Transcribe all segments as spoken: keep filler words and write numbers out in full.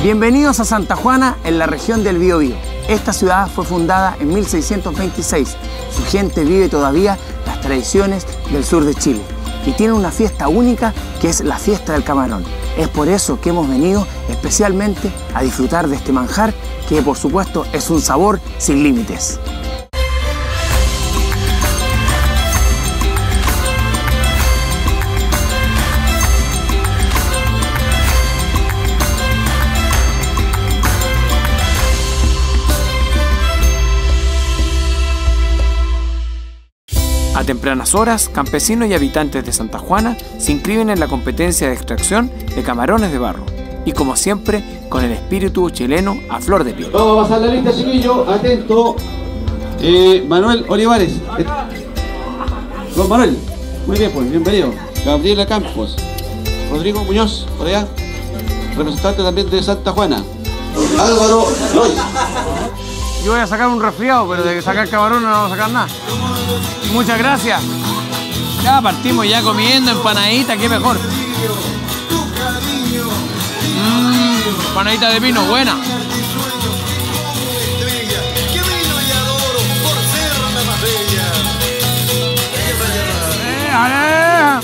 Bienvenidos a Santa Juana, en la región del Biobío. Esta ciudad fue fundada en mil seiscientos veintiséis. Su gente vive todavía las tradiciones del sur de Chile y tiene una fiesta única que es la fiesta del camarón. Es por eso que hemos venido especialmente a disfrutar de este manjar que, por supuesto, es un sabor sin límites. A tempranas horas, campesinos y habitantes de Santa Juana se inscriben en la competencia de extracción de camarones de barro. Y como siempre, con el espíritu chileno a flor de piel. Vamos a pasar la lista, chiquillo. Atento. Eh, Manuel Olivares. Eh, Don Manuel. Muy bien, pues, bienvenido. Gabriela Campos. Rodrigo Muñoz, por allá. Representante también de Santa Juana. Álvaro Lois. Yo voy a sacar un resfriado, pero de sacar camarón no vamos a sacar nada. Muchas gracias. Ya partimos ya comiendo empanadita, qué mejor. Mmm, empanadita de pino, buena. Eh, ale.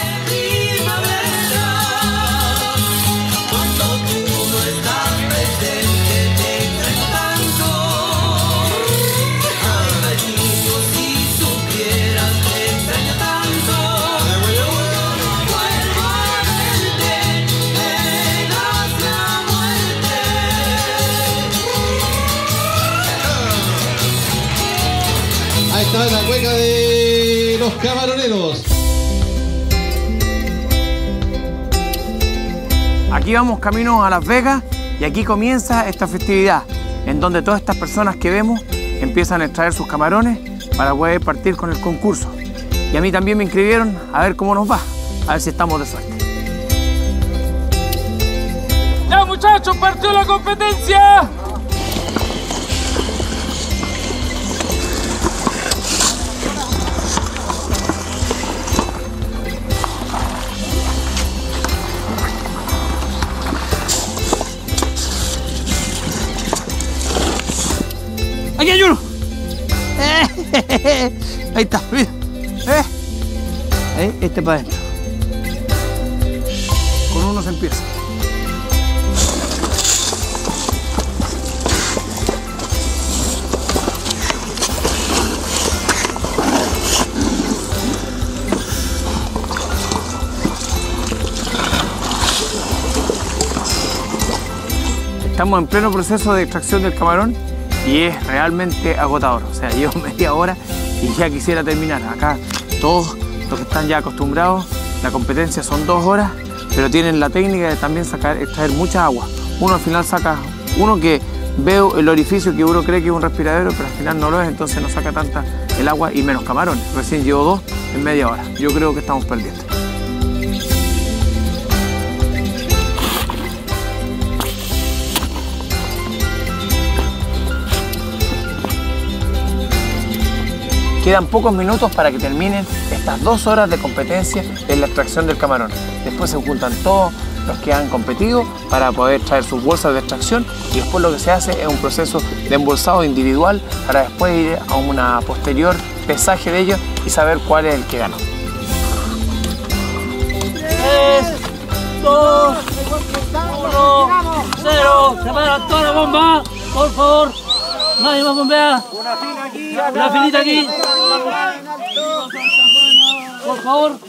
Ahí está la cueca de los camaroneros. Aquí vamos camino a Las Vegas y aquí comienza esta festividad, en donde todas estas personas que vemos empiezan a extraer sus camarones para poder partir con el concurso. Y a mí también me inscribieron a ver cómo nos va, a ver si estamos de suerte. ¡Ya, muchachos! ¡Partió la competencia! ¡Aquí hay uno! Eh, ahí está, mira. Eh. Ahí, este para adentro. Con uno se empieza. Estamos en pleno proceso de extracción del camarón y es realmente agotador. O sea, llevo media hora y ya quisiera terminar. Acá todos los que están ya acostumbrados, la competencia son dos horas, pero tienen la técnica de también sacar, extraer mucha agua. Uno al final saca, uno que veo el orificio que uno cree que es un respiradero, pero al final no lo es, entonces no saca tanta el agua y menos camarones. Recién llevo dos en media hora. Yo creo que estamos perdiendo. Quedan pocos minutos para que terminen estas dos horas de competencia en la extracción del camarón. Después se juntan todos los que han competido para poder traer sus bolsas de extracción y después lo que se hace es un proceso de embolsado individual para después ir a una posterior pesaje de ellos y saber cuál es el que ganó. tres, dos, uno, cero. Se paran todas las bombas, por favor. Nadie más bombea. Una fila aquí. Una filita aquí. Por favor.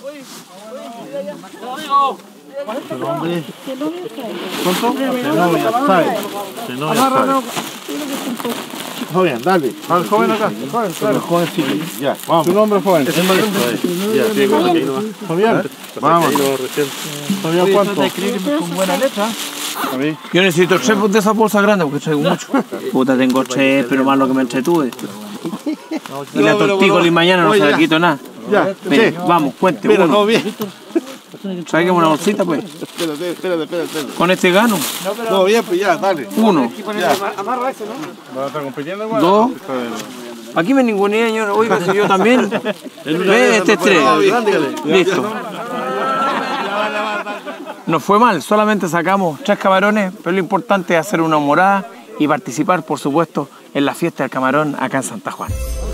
¿Tu nombre? ¿Cuánto? Zenobia Sáez. Zenobia Sáez. Joven, dale. Al joven acá. Joven, claro. Joven, sí. Ya, vamos. ¿Tu nombre, joven? Es el maestro. Ya, Fabián. Vamos. Fabián, ¿cuánto? Con buena letra. A mí. Yo necesito tres de esas bolsas grandes porque traigo mucho. Puta, tengo tres, pero más lo que me entretuve. Y la tortícola y mañana no se le quito nada. Ya, Mire, vamos, cuente. Pero uno. todo bien. Traigan una bolsita, pues. Espérate, espérate, espérate. Con este gano. No, bien, pues ya, dale. Uno. Ya. Amarra ese, ¿no? ¿Vas a estar compitiendo igual? Dos. Aquí me ningunea, señor. Oiga, si yo también. Ve, este es tres. Listo. nos fue mal, solamente sacamos tres camarones, pero lo importante es hacer una humorada y participar, por supuesto, en la fiesta del camarón acá en Santa Juana.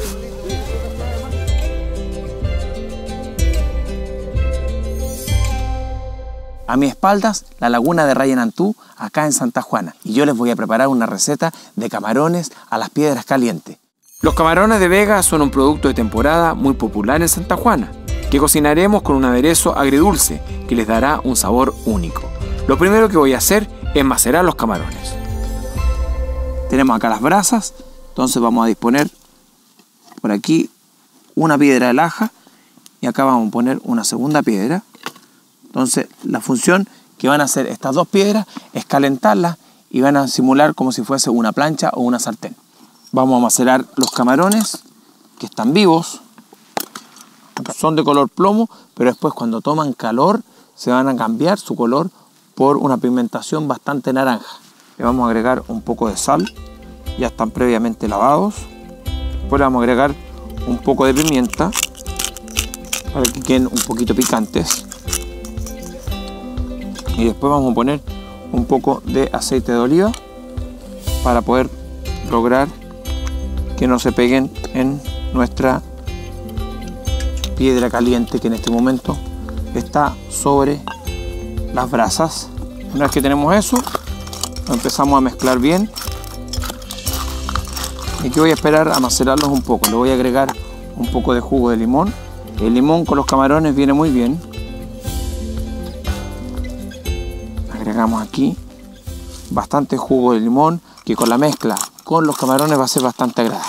A mis espaldas, la laguna de Rayenantú, acá en Santa Juana. Y yo les voy a preparar una receta de camarones a las piedras calientes. Los camarones de vega son un producto de temporada muy popular en Santa Juana, que cocinaremos con un aderezo agridulce que les dará un sabor único. Lo primero que voy a hacer es macerar los camarones. Tenemos acá las brasas, entonces vamos a disponer por aquí una piedra de laja y acá vamos a poner una segunda piedra. Entonces la función que van a hacer estas dos piedras es calentarlas y van a simular como si fuese una plancha o una sartén. Vamos a macerar los camarones que están vivos. Son de color plomo, pero después cuando toman calor se van a cambiar su color por una pigmentación bastante naranja. Le vamos a agregar un poco de sal, ya están previamente lavados. Después le vamos a agregar un poco de pimienta para que queden un poquito picantes. Y después vamos a poner un poco de aceite de oliva para poder lograr que no se peguen en nuestra piedra caliente que en este momento está sobre las brasas. Una vez que tenemos eso, lo empezamos a mezclar bien. Y aquí voy a esperar a macerarlos un poco. Le voy a agregar un poco de jugo de limón. El limón con los camarones viene muy bien. Agregamos aquí bastante jugo de limón que con la mezcla con los camarones va a ser bastante agradable.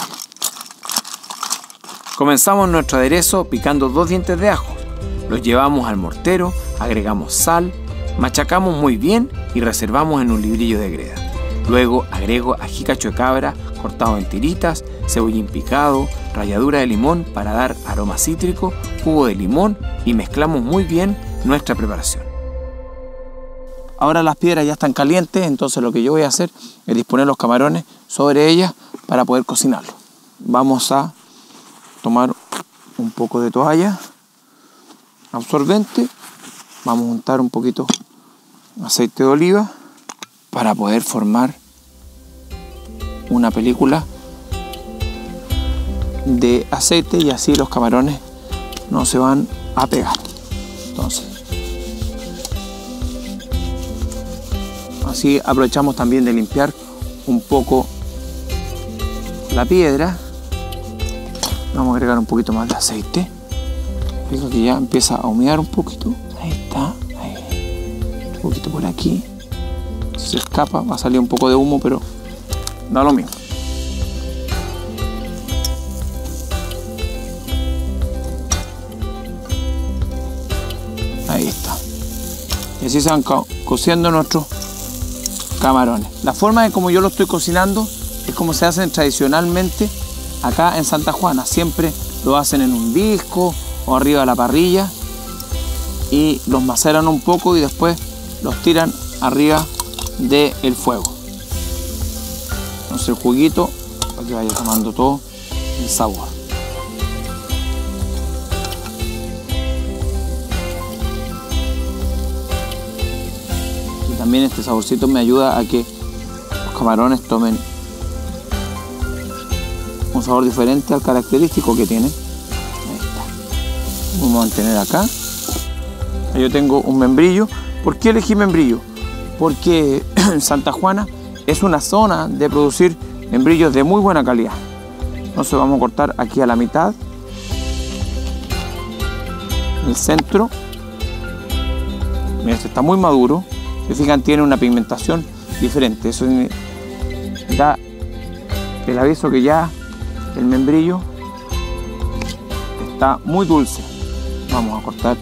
Comenzamos nuestro aderezo picando dos dientes de ajo. Los llevamos al mortero, agregamos sal, machacamos muy bien y reservamos en un librillo de greda. Luego agrego ají cacho de cabra cortado en tiritas, cebollín picado, ralladura de limón para dar aroma cítrico, jugo de limón y mezclamos muy bien nuestra preparación. Ahora las piedras ya están calientes, entonces lo que yo voy a hacer es disponer los camarones sobre ellas para poder cocinarlos. Vamos a tomar un poco de toalla absorbente, vamos a untar un poquito de aceite de oliva para poder formar una película de aceite y así los camarones no se van a pegar. Entonces, así aprovechamos también de limpiar un poco la piedra. Vamos a agregar un poquito más de aceite. Fijo que ya empieza a humear un poquito. Ahí está. Ahí. Un poquito por aquí. Si se escapa va a salir un poco de humo, pero da lo mismo. Ahí está. Y así se van co cociendo nuestros camarones. La forma de como yo lo estoy cocinando es como se hacen tradicionalmente acá en Santa Juana. Siempre lo hacen en un disco o arriba de la parrilla y los maceran un poco y después los tiran arriba del fuego. Entonces el juguito para que vaya tomando todo el sabor. Y también este saborcito me ayuda a que los camarones tomen un sabor diferente al característico que tienen. Ahí está. Vamos a mantener acá. Yo tengo un membrillo. ¿Por qué elegí membrillo? Porque Santa Juana es una zona de producir membrillos de muy buena calidad. Entonces vamos a cortar aquí a la mitad, el centro. Mira, este está muy maduro. Se fijan, tiene una pigmentación diferente. Eso da el aviso que ya el membrillo está muy dulce. Vamos a cortar.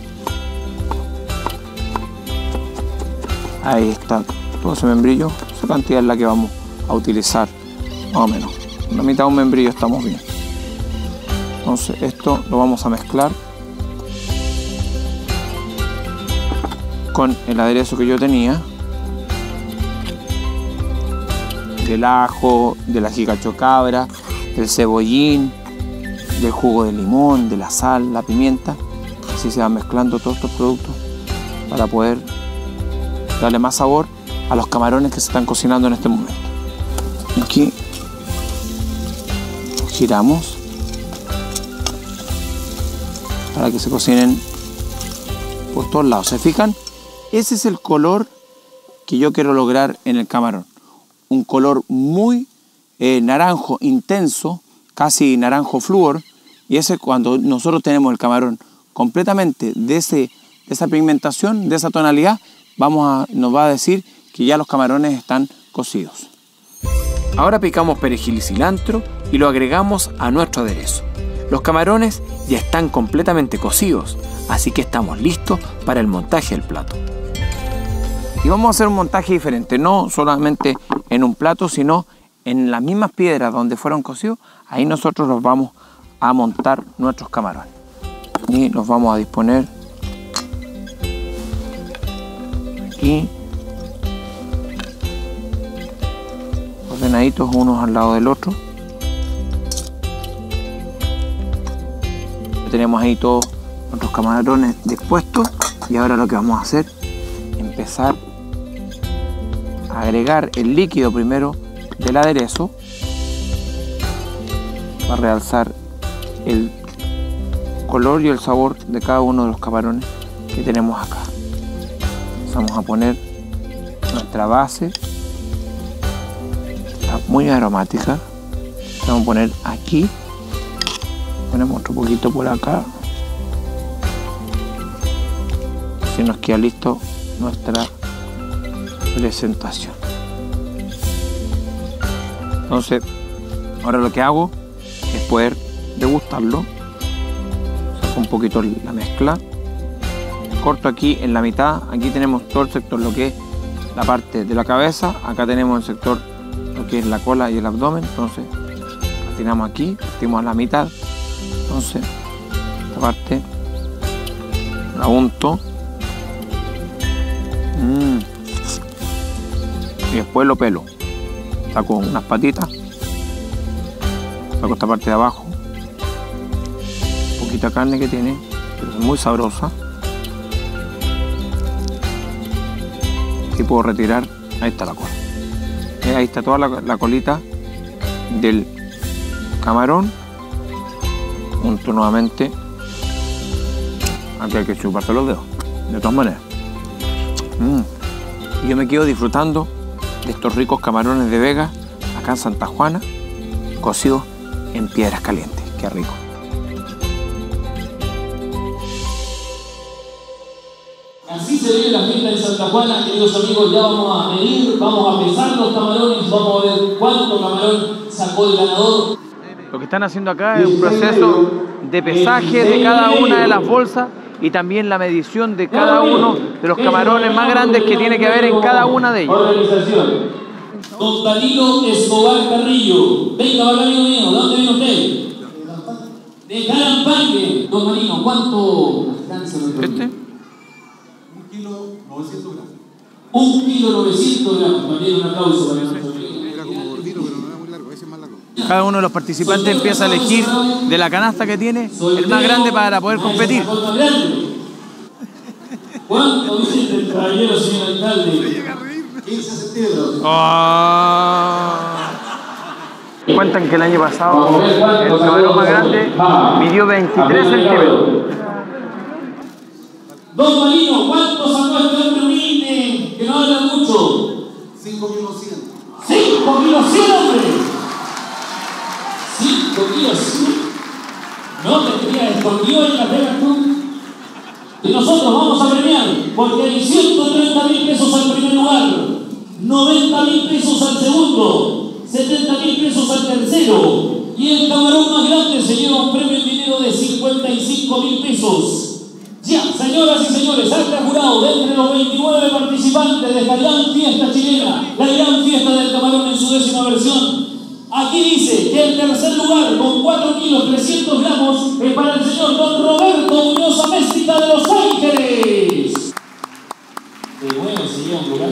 Ahí está todo ese membrillo. Esa cantidad es la que vamos a utilizar, más o menos. La mitad de un membrillo estamos bien. Entonces esto lo vamos a mezclar con el aderezo que yo tenía del ajo, del ají cacho cabra, del cebollín, del jugo de limón, de la sal, la pimienta. Así se van mezclando todos estos productos para poder darle más sabor a los camarones que se están cocinando en este momento. Aquí giramos para que se cocinen por todos lados. ¿Se fijan? Ese es el color que yo quiero lograr en el camarón. Un color muy eh, naranjo intenso, casi naranjo flúor. Y ese, cuando nosotros tenemos el camarón completamente de, ese, de esa pigmentación, de esa tonalidad, vamos a, nos va a decir que ya los camarones están cocidos. Ahora picamos perejil y cilantro y lo agregamos a nuestro aderezo. Los camarones ya están completamente cocidos, así que estamos listos para el montaje del plato. Y vamos a hacer un montaje diferente, no solamente en un plato, sino en las mismas piedras donde fueron cocidos. Ahí nosotros los vamos a montar nuestros camarones. Y los vamos a disponer aquí, ordenaditos unos al lado del otro. Tenemos ahí todos nuestros camarones dispuestos y ahora lo que vamos a hacer es empezar a agregar el líquido primero del aderezo para realzar el color y el sabor de cada uno de los camarones que tenemos acá. Vamos a poner nuestra base, está muy aromática. Vamos a poner aquí, ponemos otro poquito por acá. Así nos queda listo nuestra presentación. Entonces, ahora lo que hago es poder degustarlo. Saco un poquito la mezcla, corto aquí en la mitad. Aquí tenemos todo el sector, lo que es la parte de la cabeza. Acá tenemos el sector, lo que es la cola y el abdomen. Entonces, la tiramos aquí, partimos a la mitad. Entonces, esta parte la unto. Mm. Y después lo pelo. Saco unas patitas, saco esta parte de abajo, poquita carne que tiene, pero es muy sabrosa. Y puedo retirar, ahí está la cola. Eh, ahí está toda la, la colita del camarón. Junto nuevamente. Aquí hay que chuparse los dedos, de todas maneras. Mm. Y yo me quedo disfrutando de estos ricos camarones de Vega, acá en Santa Juana, cocidos en piedras calientes. Qué rico. Así se ve la fiesta de Santa Juana, queridos amigos. Ya vamos a medir, vamos a pesar los camarones, vamos a ver cuánto camarón sacó el ganador. Lo que están haciendo acá es un proceso de pesaje de cada una de las bolsas y también la medición de cada uno de los camarones más grandes que tiene que haber en cada una de ellas. Organización. Don Danilo Escobar Carrillo. Venga, amigo mío, ¿de dónde viene usted? De Carampangue. Don Danilo, ¿cuánto alcanza? ¿Este? Un kilo novecientos gramos. Un kilo novecientos gramos. También un aplauso para nuestro amigo. Era como gordito, pero no era muy largo, ese es más largo. Cada uno de los participantes empieza a elegir de la canasta que tiene el más grande para poder competir. ¿Cuánto dice el caballero, señor alcalde? quince centímetros. Oh. Cuentan que el año pasado el camarón más grande midió veintitrés centímetros. Don Marino, ¿cuánto sacó este hombre humilde que no habla mucho? cinco kilos cien. cinco kilos cien, hombre. cinco kilos cien. No te creas, escondido en la pega tú. Y nosotros vamos a premiar, porque hay ciento treinta mil pesos al primer lugar, noventa mil pesos al segundo, setenta mil pesos al tercero, y el camarón más grande se lleva un premio en dinero de cincuenta y cinco mil pesos. Ya, señoras y señores, acta jurado de entre los veintinueve participantes de esta gran fiesta chilena, la gran fiesta del camarón en su décima versión. Aquí dice que el tercer lugar con cuatro kilos trescientos gramos es para el señor don Roberto Muñoz Améstica de Los Ángeles. De bueno se lleva un lugar.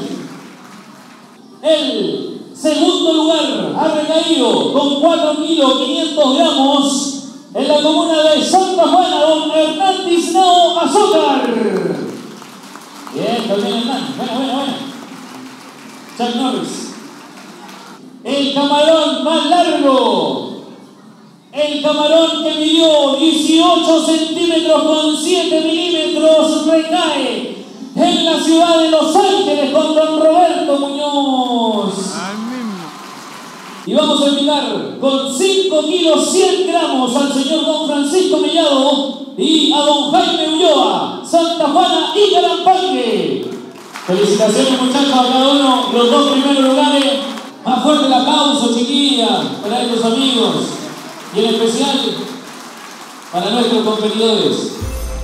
El segundo lugar ha recaído con cuatro kilos quinientos gramos en la comuna de Santa Juana, don Hernán Tiznao Azúcar. Bien, también Hernán. Bueno, bueno, bueno. Chuck Norris. El camarón más largo. El camarón que midió dieciocho centímetros con siete milímetros recae en la ciudad de Los Ángeles con don Roberto Muñoz. Y vamos a invitar con cinco kilos cien gramos al señor don Francisco Mellado y a don Jaime Ulloa, Santa Juana y Calampangue. Felicitaciones, muchachos, a cada uno, los dos primeros lugares. Más fuerte el aplauso, chiquilla, para estos amigos y en especial para nuestros competidores.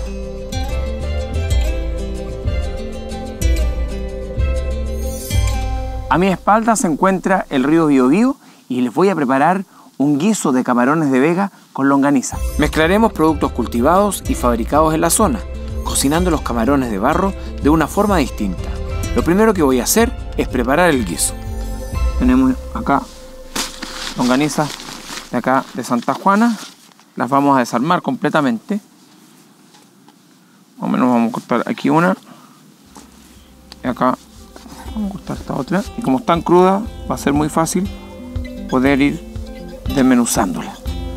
A mi espalda se encuentra el río Biobío y les voy a preparar un guiso de camarones de vega con longaniza. Mezclaremos productos cultivados y fabricados en la zona, cocinando los camarones de barro de una forma distinta. Lo primero que voy a hacer es preparar el guiso. Tenemos acá longanizas de acá de Santa Juana. Las vamos a desarmar completamente. Más o menos vamos a cortar aquí una. Y acá vamos a cortar esta otra. Y como están crudas, va a ser muy fácil poder ir desmenuzándola.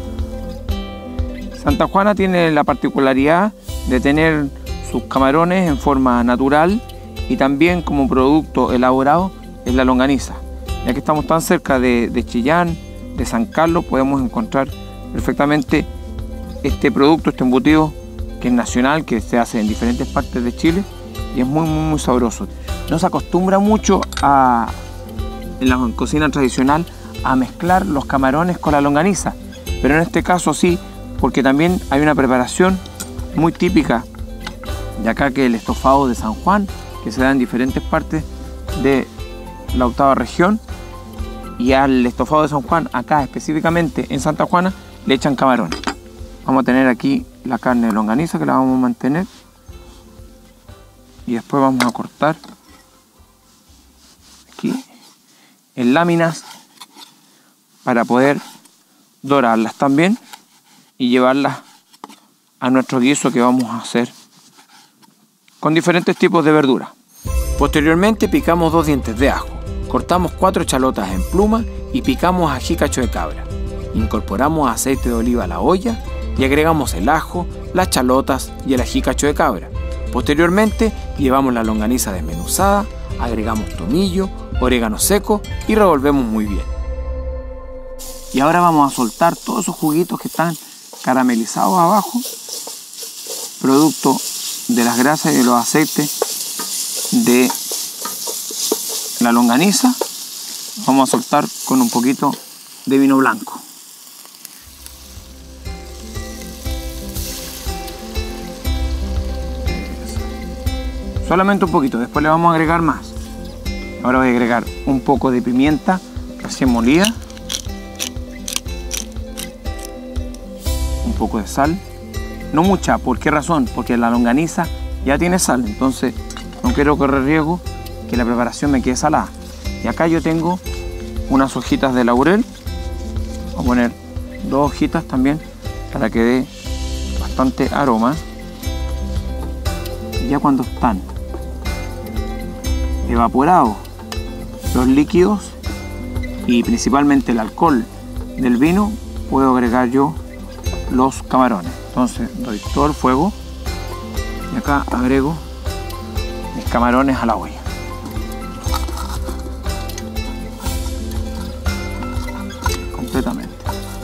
Santa Juana tiene la particularidad de tener sus camarones en forma natural y también como producto elaborado es la longaniza. Ya que estamos tan cerca de, de Chillán, de San Carlos, podemos encontrar perfectamente este producto, este embutido que es nacional, que se hace en diferentes partes de Chile y es muy muy muy sabroso. No se acostumbra mucho a, en la cocina tradicional a mezclar los camarones con la longaniza, pero en este caso sí, porque también hay una preparación muy típica de acá, que es el estofado de San Juan, que se da en diferentes partes de la octava región, y al estofado de San Juan, acá específicamente en Santa Juana, le echan camarones. Vamos a tener aquí la carne de longaniza, que la vamos a mantener, y después vamos a cortar aquí en láminas para poder dorarlas también y llevarlas a nuestro guiso que vamos a hacer con diferentes tipos de verduras. Posteriormente picamos dos dientes de ajo, cortamos cuatro chalotas en pluma y picamos ají cacho de cabra. Incorporamos aceite de oliva a la olla y agregamos el ajo, las chalotas y el ají cacho de cabra. Posteriormente llevamos la longaniza desmenuzada, agregamos tomillo, orégano seco y revolvemos muy bien. Y ahora vamos a soltar todos esos juguitos que están caramelizados abajo, producto de las grasas y de los aceites de la longaniza. Vamos a soltar con un poquito de vino blanco. Solamente un poquito, después le vamos a agregar más. Ahora voy a agregar un poco de pimienta recién molida, un poco de sal, no mucha. ¿Por qué razón? Porque la longaniza ya tiene sal, entonces no quiero correr riesgo que la preparación me quede salada. Y acá yo tengo unas hojitas de laurel, voy a poner dos hojitas también para que dé bastante aroma. Y ya cuando están evaporados los líquidos y principalmente el alcohol del vino, puedo agregar yo los camarones. Entonces doy todo el fuego y acá agrego mis camarones a la olla. Completamente.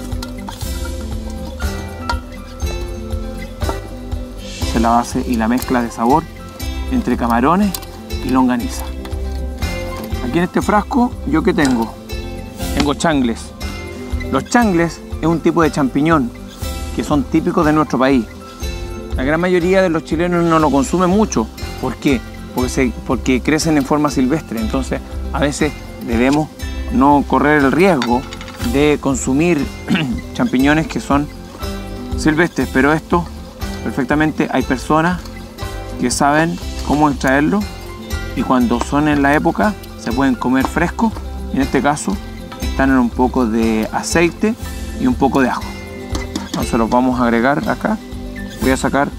Esa es la base y la mezcla de sabor entre camarones y longaniza. Aquí en este frasco, ¿yo qué tengo? Tengo changles. Los changles es un tipo de champiñón que son típicos de nuestro país. La gran mayoría de los chilenos no lo consumen mucho. ¿Por qué? Porque, se, porque crecen en forma silvestre. Entonces, a veces debemos no correr el riesgo de consumir champiñones que son silvestres. Pero esto, perfectamente, hay personas que saben cómo extraerlo y cuando son en la época se pueden comer frescos. En este caso, están en un poco de aceite y un poco de ajo. Entonces los vamos a agregar acá. Voy a sacar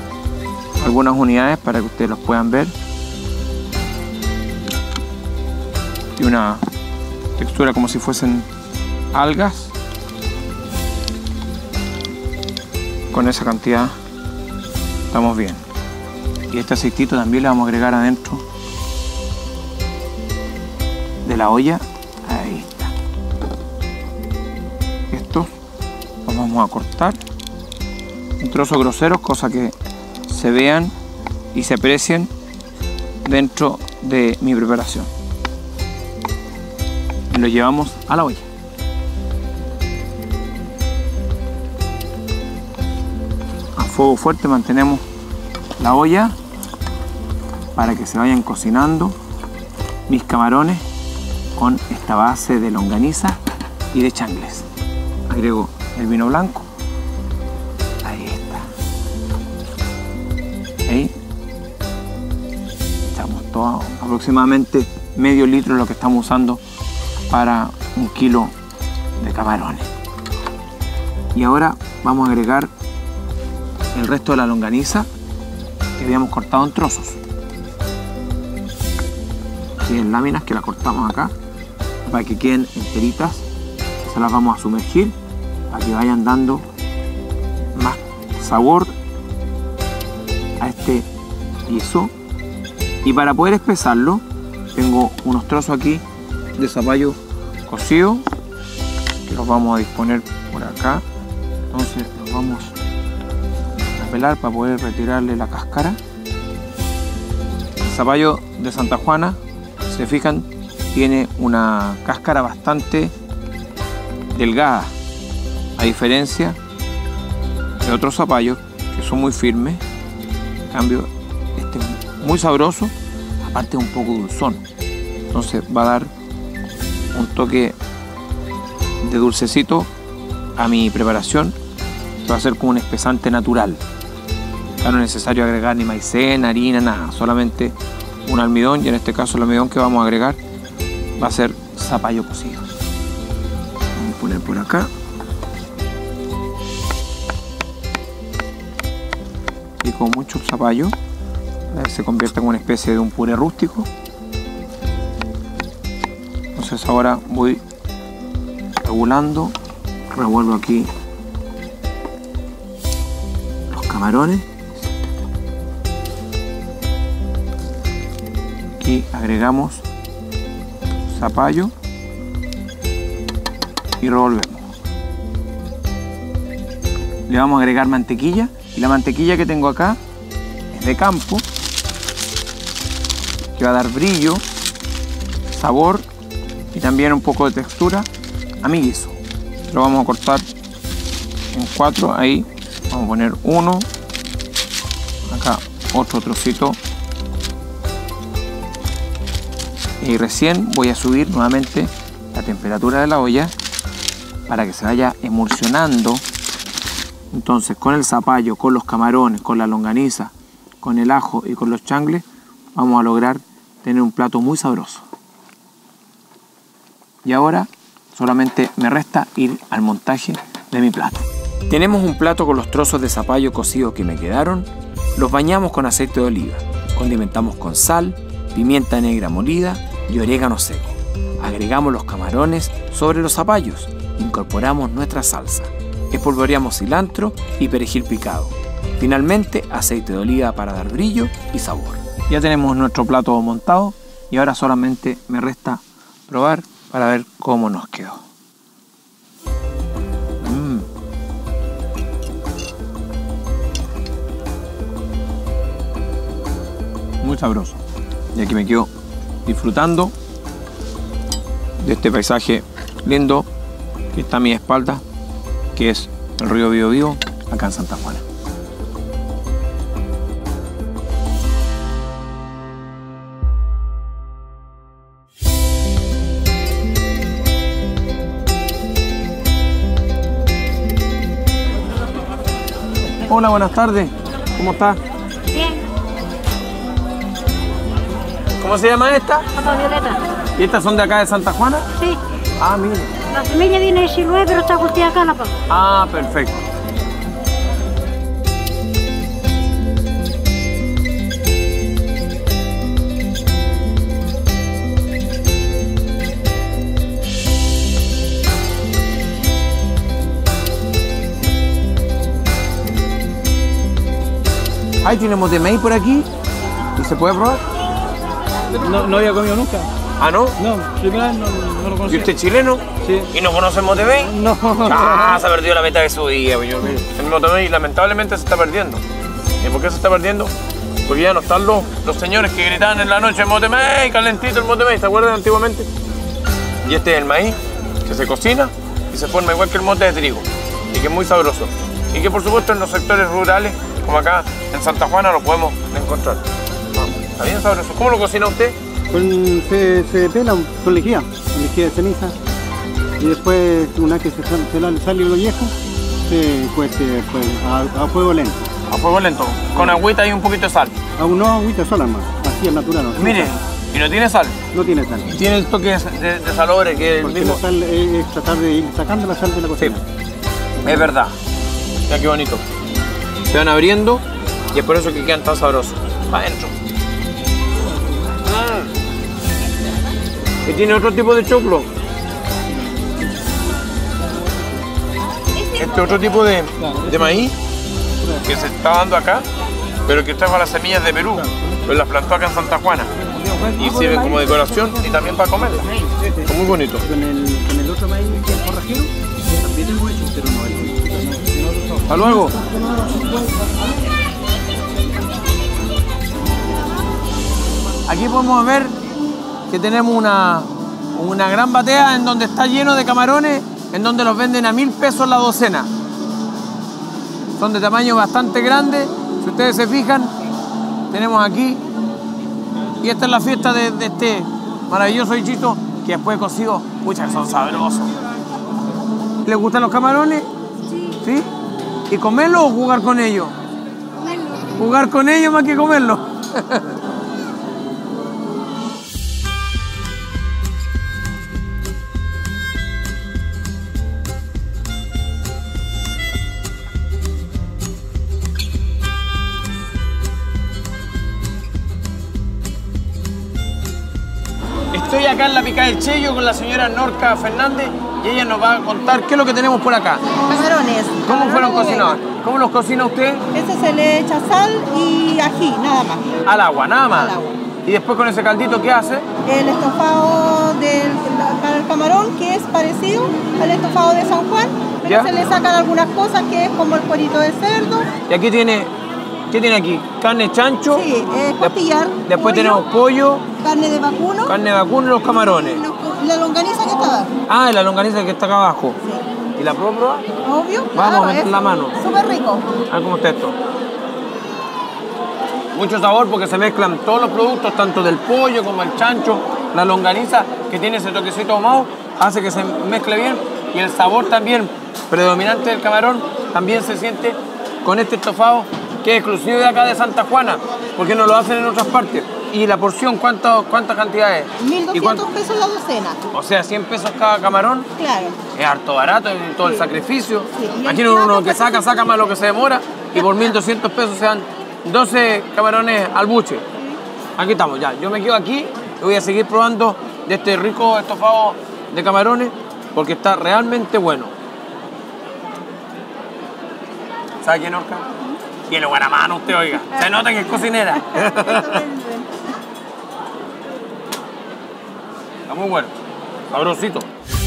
algunas unidades para que ustedes los puedan ver. y una textura como si fuesen algas. Con esa cantidad estamos bien. Y este aceitito también le vamos a agregar adentro de la olla. Ahí está. Esto lo vamos a cortar en trozos groseros, cosa que se vean y se aprecien dentro de mi preparación. Y lo llevamos a la olla. A fuego fuerte mantenemos la olla para que se vayan cocinando mis camarones con esta base de longaniza y de changles. Agrego el vino blanco. Ahí está. Ahí echamos todo, aproximadamente medio litro de lo que estamos usando para un kilo de camarones. Y ahora vamos a agregar el resto de la longaniza que habíamos cortado en trozos. Así en láminas que la cortamos acá para que queden enteritas. Se las vamos a sumergir para que vayan dando más sabor a este guiso. Y para poder espesarlo tengo unos trozos aquí de zapallo cocido que los vamos a disponer por acá. Entonces los vamos a pelar para poder retirarle la cáscara. El zapallo de Santa Juana, si se fijan, tiene una cáscara bastante delgada, a diferencia de otros zapallos que son muy firmes. En cambio, este es muy sabroso, aparte un poco dulzón. Entonces va a dar un toque de dulcecito a mi preparación, que va a ser como un espesante natural. Ya no es necesario agregar ni maicena, harina, nada, solamente un almidón, y en este caso el almidón que vamos a agregar va a ser zapallo cocido. Vamos a poner por acá. Y con mucho zapallo se convierte en una especie de un puré rústico. Entonces ahora voy regulando, revuelvo aquí los camarones. Aquí agregamos zapallo y revolvemos. Le vamos a agregar mantequilla, y la mantequilla que tengo acá es de campo, que va a dar brillo, sabor y también un poco de textura a mi guiso. Lo vamos a cortar en cuatro. Ahí vamos a poner uno, acá otro trocito, y recién voy a subir nuevamente la temperatura de la olla para que se vaya emulsionando. Entonces con el zapallo, con los camarones, con la longaniza, con el ajo y con los changles vamos a lograr tener un plato muy sabroso. Y ahora solamente me resta ir al montaje de mi plato. Tenemos un plato con los trozos de zapallo cocido que me quedaron. Los bañamos con aceite de oliva, condimentamos con sal, pimienta negra molida y orégano seco. Agregamos los camarones sobre los zapallos, incorporamos nuestra salsa, espolvoreamos cilantro y perejil picado. Finalmente, aceite de oliva para dar brillo y sabor. Ya tenemos nuestro plato montado y ahora solamente me resta probar para ver cómo nos quedó. Mm. Muy sabroso. Y aquí me quedo disfrutando de este paisaje lindo que está a mi espalda, que es el río Biobío, acá en Santa Juana. Hola, buenas tardes. ¿Cómo estás? Bien. ¿Cómo se llama esta? Papa violeta. ¿Y estas son de acá de Santa Juana? Sí. Ah, mire. La semilla viene de Chiloé, pero está cultivada acá la papa. Ah, perfecto. Ahí tenemos de maíz por aquí. ¿Y se puede probar? No, no había comido nunca. ¿Ah, no? No, primero no, no lo ¿Y conocía. usted es chileno? Sí. ¿Y no conoce el motemey? No. Ah, se ha perdido la meta de su día, señor. El motemey lamentablemente se está perdiendo. ¿Y por qué se está perdiendo? Porque ya no están los, los señores que gritaban en la noche motemey, calentito el motemey, ¿se acuerdan antiguamente? Y este es el maíz que se cocina y se forma igual que el mote de trigo y que es muy sabroso. Y que por supuesto en los sectores rurales, como acá en Santa Juana, lo podemos encontrar. Está bien sabroso. ¿Cómo lo cocina usted? Con, se, se pela con lejía, con lejía de ceniza. Y después, una vez que se, sal- se la- sale lo viejo, se cuece pues, a, a fuego lento. A fuego lento, con agüita y un poquito de sal. A una agüita sola más, así es natural. ¿No? Mire, y no tiene sal. No tiene sal. Tiene el toque de, de salobre que es el Porque mismo. la sal es, es tratar de ir sacando la sal de la Sí, cocina. es verdad. Mira qué bonito. Se van abriendo y es por eso que quedan tan sabrosos. Para adentro. Mm. Y tiene otro tipo de choclo. Este otro tipo de, de maíz que se está dando acá, pero que trajo las semillas de Perú. Pues las plantó acá en Santa Juana. Y sirve como decoración y también para comerla. Es muy bonito. Con el, con el otro maíz que es forrajero, también tengo hecho, pero no el Hasta luego. Aquí podemos ver que tenemos una, una gran batea en donde está lleno de camarones, en donde los venden a mil pesos la docena. Son de tamaño bastante grande. Si ustedes se fijan, tenemos aquí. Y esta es la fiesta de, de este maravilloso bichito que después de cocido, pucha, que son sabrosos. ¿Les gustan los camarones? ¿Sí? ¿Y comerlos o jugar con ellos? Jugar con ellos más que comerlos. Estoy acá en la Pica del Chello con la señora Norca Fernández y ella nos va a contar qué es lo que tenemos por acá. Camarones. ¿Cómo fueron Camarones cocinados? ¿Cómo los cocina usted? Ese se le echa sal y ají, nada más. Al agua, nada más. Al agua. Y después con ese caldito, ¿qué hace? El estofado del para el camarón, que es parecido al estofado de San Juan, pero ¿Ya? se le sacan algunas cosas, que es como el cuerito de cerdo. Y aquí tiene, ¿qué tiene aquí? Carne chancho. Sí, eh, costillar. Después pollo, tenemos pollo, carne de vacuno. carne de vacuno y los camarones. y los- la longaniza que está abajo. Ah, y la longaniza que está acá abajo. Sí. ¿Y la puedo probar? Obvio. Vamos a claro, meter es la mano. Súper rico. A ver cómo está esto. Mucho sabor porque se mezclan todos los productos, tanto del pollo como el chancho, la longaniza, que tiene ese toquecito ahumado, hace que se mezcle bien. Y el sabor también predominante del camarón también se siente con este estofado, que es exclusivo de acá de Santa Juana, porque no lo hacen en otras partes. ¿Y la porción cuánta, cuánta cantidad es? mil ¿Y doscientos cuánto? pesos la docena. O sea, cien pesos cada camarón. Claro. Es harto barato y todo el sacrificio. Sí, y Aquí el uno plato, que pues, saca, saca más lo que se demora y por mil doscientos pesos se dan doce camarones al buche. Aquí estamos ya. Yo me quedo aquí y voy a seguir probando de este rico estofado de camarones porque está realmente bueno. ¿Sabe quién, Orca? Tiene buena mano usted, oiga. Se nota que es cocinera. Está muy bueno. Sabrosito.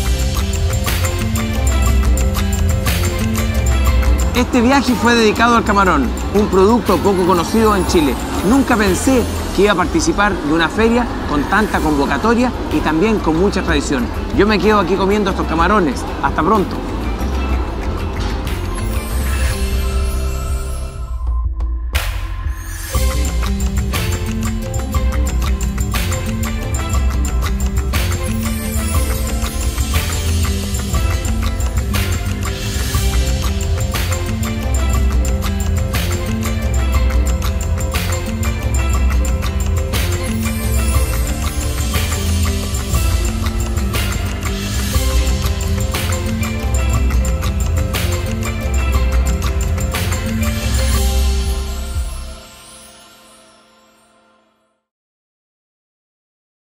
Este viaje fue dedicado al camarón, un producto poco conocido en Chile. Nunca pensé que iba a participar de una feria con tanta convocatoria y también con mucha tradición. Yo me quedo aquí comiendo estos camarones. Hasta pronto.